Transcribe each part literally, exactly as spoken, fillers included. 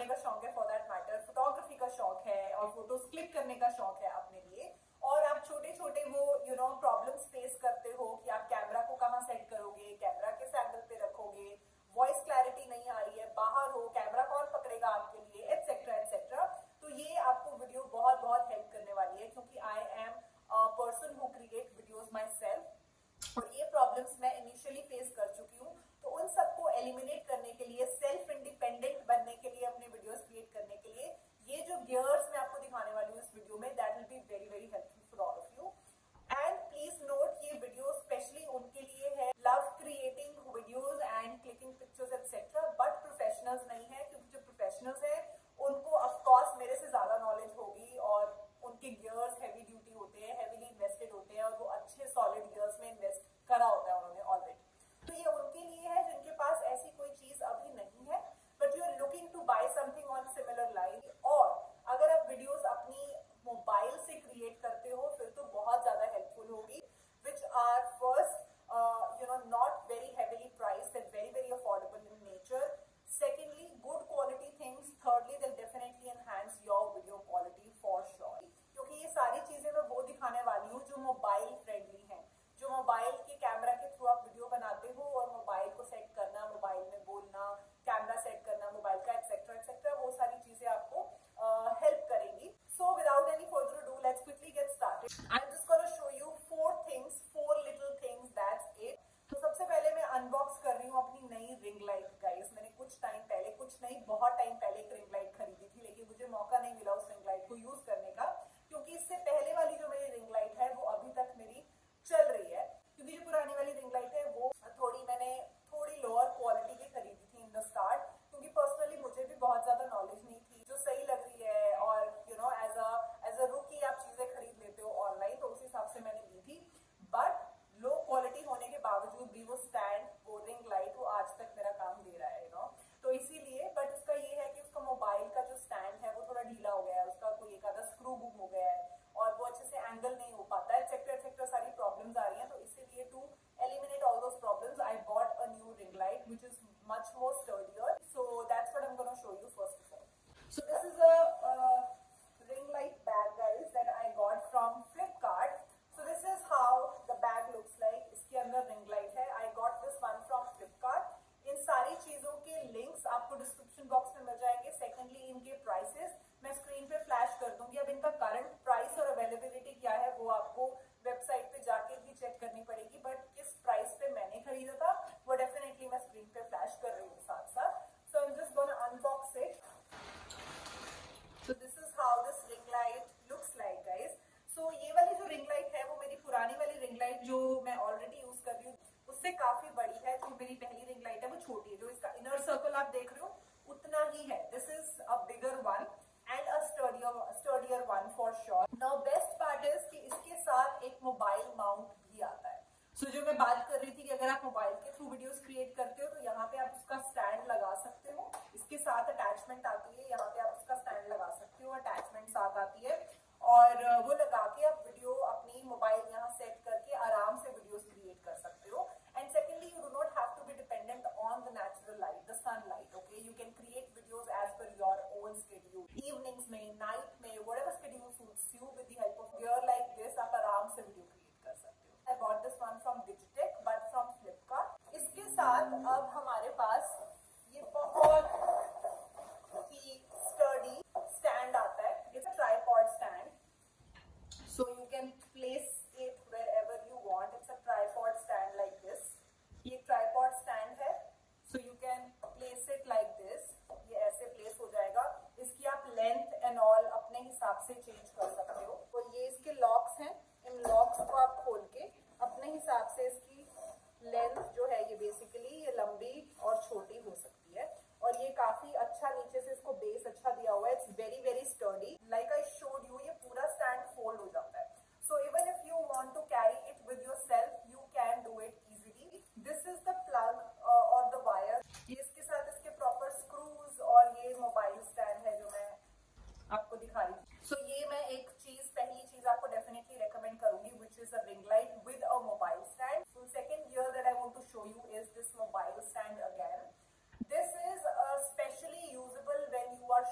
बनाने का शौक है, फॉर दैट मैटर फोटोग्राफी का शौक है और फोटोज क्लिक करने का शौक है अपने लिए, और आप छोटे छोटे वो यू नो प्रॉब्लम्स फेस करते हो कि आप कैमरा को कहाँ सेट करोगे, कैमरा किस एंगल पे रखोगे, वॉइस क्लैरिटी नहीं आ रही है, बाहर हो, कैमरा कौन पकड़ेगा आपके लिए, एटसेट्रा एटसेट्रा। तो ये आपको वीडियो बहुत बहुत हेल्प करने वाली है, क्योंकि I am a person who create videos myself, और ये प्रॉब्लम्स मैं इनिशियली फेस कर चुकी हूँ। तो उन सबको एलिमिनेट करने के लिए, सेल्फ इंडिपेंडेंट बनने के लिए, अपने वीडियोस क्रिएट करने के लिए, ये जो गियर्स मैं आपको दिखाने वाली हूँ इस वीडियो में, that will be very very helpful for all of you. And please note, ये वीडियो स्पेशली उनके लिए है love creating videos and clicking pictures etcetera, but professionals नहीं है, क्योंकि जो प्रोफेशनल्स है उनको ऑफकोर्स मेरे से ज्यादा नॉलेज होगी और उनके गियर्स हैवी ड्यूटी होते हैं, हैवीली इन्वेस्टेड होते हैं, और वो अच्छे सॉलिड गियर्स में इन्वेस्ट करा होता है उन्होंने ऑलरेडी। तो ये उनके लिए है जिनके पास ऐसी कोई चीज अभी नहीं है, but you are looking to buy something on similar line. और अगर आप वीडियोस अपनी मोबाइल से क्रिएट करते हो फिर तो बहुत ज्यादा हेल्पफुल होगी, which are first you know not very heavily priced and very very affordable in nature, secondly good quality things, thirdly they definitely enhance your video quality for sure. क्योंकि ये सारी चीजें मैं वो दिखाने वाली हूँ जो मोबाइल फ्रेंडली है, जो मोबाइल के कैमरा के थ्रू आप वीडियो बनाते हो, और मोबाइल को सेट करना, मोबाइल में बोलना, कैमरा सेट करना मोबाइल का, एटसेट्रा एटसेट्रा, वो सारी चीजें आपको हेल्प uh, करेंगी। So without any further ado, let's quickly get started. I'm just going to show you four things, four little things, that's it. तो सबसे पहले मैं अनबॉक्स कर रही हूँ अपनी नई रिंग लाइट गाइस। मैंने कुछ टाइम पहले, कुछ नहीं बहुत टाइम पहले एक रिंग लाइट खरीदी थी, लेकिन मुझे मौका नहीं मिला उस रिंग लाइट को यूज करने का, क्योंकि इससे पहले वाली जो मेरी रिंग लाइट है वो अभी तक मेरी चल रही है, क्योंकि जो पुरानी वाली रिंग लाइट है वो थोड़ी मैंने थोड़ी लोअर क्वालिटी की खरीदी थी इन द स्टार्ट, क्योंकि पर्सनली मुझे भी बहुत ज्यादा नॉलेज नहीं थी जो सही लग रही है, और you know as a as a rookie आप चीजें खरीद लेते हो ऑनलाइन, तो उस हिसाब से मैंने ली थी। बट लो क्वालिटी होने के बावजूद भी वो स्टैंड, वो रिंग लाइट, वो आज तक मेरा काम दे रहा है, यू नो तो इसीलिए। बट उसका ये है कि उसका मोबाइल का जो स्टैंड है वो थोड़ा ढीला हो गया है, उसका कोई एक आधा स्क्रू गुम हो गया है, और वो अच्छे से एंगल नहीं हो पाता है, एटसेट्रा एटसेट्रा, सारी प्रॉब्लम्स आ रही हैं। तो इसीलिए to eliminate all those problems I bought a new ring light which is much more sturdier, so that's what I am gonna show you first of all. So this is a ring light bag guys that I got from Flipkart. So this is how the bag looks like. इसके अंदर ring light है, I got this one from Flipkart. इन सारी चीजों के links आपको description box में मिल जाएंगे। Secondly इनके प्राइसेस मैं स्क्रीन पे फ्लैश कर दूंगी। अब इनका करंट प्राइस और अवेलेबिलिटी क्या है वो आपको वेबसाइट पे जाके भी चेक करनी पड़ेगी, बट किस प्राइस पे मैंने खरीदा था वो डेफिनेटली मैं स्क्रीन पे फ्लैश कर रही हूँ साथ साथ। So I am just gonna unbox it. So this is how this ring light looks like guys. So ये वाली जो ring light है वो मेरी पुरानी वाली ring light जो मैं ऑलरेडी यूज कर रही हूँ उससे काफी बड़ी है। जो मेरी पहली ring light है वो छोटी है, जो इसका इनर सर्कल आप देख रहे हो उतना ही है। This is a bigger one and a sturdier sturdier one for sure. Now best part is कि इसके साथ एक मोबाइल माउंट भी आता है। सो so, जो मैं बात कर रही थी कि अगर आप मोबाइल के थ्रू वीडियोस क्रिएट करते हो तो यहाँ पे आप उसका स्टैंड लगा सकते हो, इसके साथ अटैचमेंट आती है, यहाँ पे आप उसका स्टैंड लगा सकते हो, अटैचमेंट साथ आती है, और वो लगा के आप वीडियो अपनी मोबाइल यहाँ सेट करके आराम से वीडियोस क्रिएट कर सकते हो। And secondly you do not have to be dependent on the natural light, the sunlight, okay. You can create videos as per your own schedule, evenings में, night में, whatever schedule suits you, with the help of gear like this आप आराम से video create कर सकते हो। I bought this one from Digitech but from Flipkart. इसके साथ अब हमारे पास ये बहुत ही sturdy stand आता है। It's a tripod stand, so you can place it wherever you want. It's a tripod stand like this. ये tripod stand है, so you can place it like this. ये ऐसे place हो जाएगा। इसकी आप length and all अपने हिसाब से change कर सकते हो। और ये इसके locks हैं, इन लॉक्स को आप खोल के अपने हिसाब से इसकी लेंथ जो है ये बेसिकली ये लंबी और छोटी हो सकती है, और ये काफी अच्छा नीचे से इसको बेस अच्छा दिया हुआ है। It's very very sturdy, like I showed you, ये पूरा स्टैंड फोल्ड हो जाता है। So even if you want to carry it with yourself you can do it easily. This is the plug और द वायर, ये इसके साथ इसके प्रॉपर स्क्रूज, और ये मोबाइल स्टैंड है जो मैं आपको दिखा रही थी। सो so, ये मैं एक चीज, पहली चीज आपको डेफिनेटली रेकमेंड करूंगी, which is a ring light with a mobile stand. So second gear that I want to show you is this mobile stand again. This is uh, specially usable when you are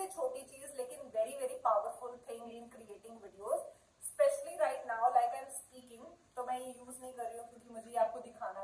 छोटी चीज लेकिन very very powerful thing in creating videos, specially right now like I am speaking. तो मैं ये use नहीं कर रही हूँ क्योंकि मुझे आपको दिखाना